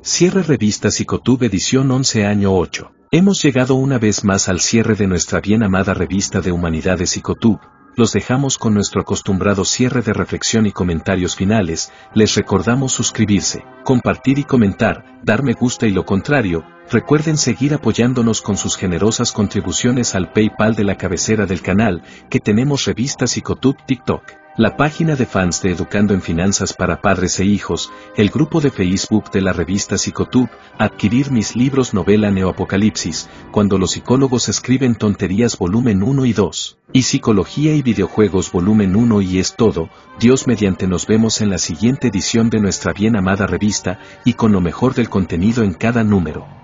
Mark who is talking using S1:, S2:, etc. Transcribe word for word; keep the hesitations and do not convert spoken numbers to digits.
S1: Cierre Revista Psicotube edición once año ocho. Hemos llegado una vez más al cierre de nuestra bien amada revista de Humanidades Psicotube. Los dejamos con nuestro acostumbrado cierre de reflexión y comentarios finales. Les recordamos suscribirse, compartir y comentar, dar me gusta y lo contrario. Recuerden seguir apoyándonos con sus generosas contribuciones al PayPal de la cabecera del canal, que tenemos Revista Psicotube TikTok, la página de fans de Educando en Finanzas para Padres e Hijos, el grupo de Facebook de la revista Psicotube, adquirir mis libros novela Neoapocalipsis, Cuando los psicólogos escriben tonterías volumen uno y dos, y Psicología y videojuegos volumen uno y es todo. Dios mediante nos vemos en la siguiente edición de nuestra bien amada revista, y con lo mejor del contenido en cada número.